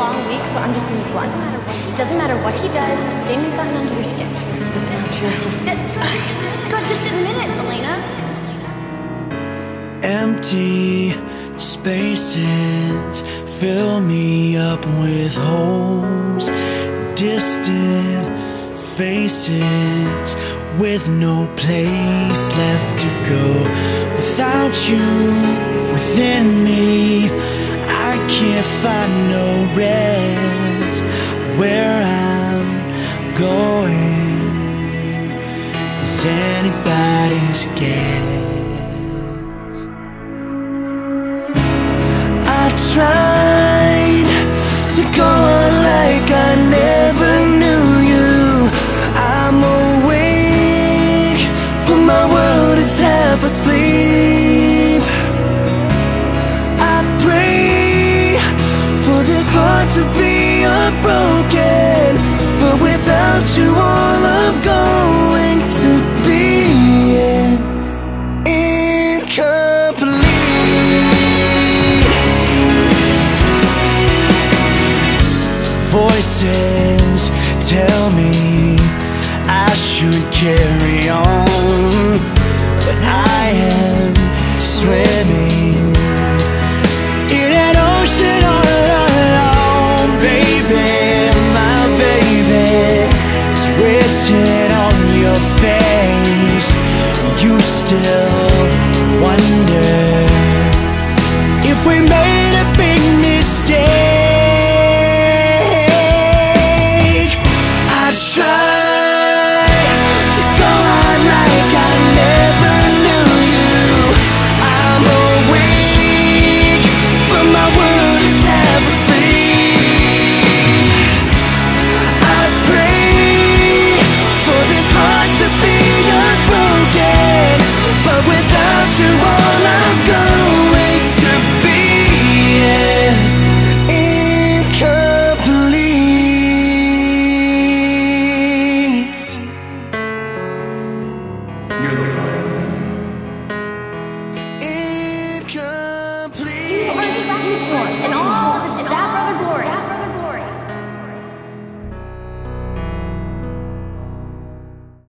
long week, so I'm just gonna be blunt. Doesn't matter what he does, Damien's gotten under your skin. That's not true. God, just admit it, Elena. Empty spaces fill me up with holes, distant faces with no place left to go. Without you within me, I can't find no rest. Where I'm going is anybody's guess. I tried to go on like I never knew you. I'm awake, but my world is half asleep. I pray for this heart to be unbroken, but without you all I'm going to be is incomplete. Voices tell me I should carry on, but I am swimming in an ocean all alone. Baby, my baby, it's written on your face. You still wonder if we made a big mistake.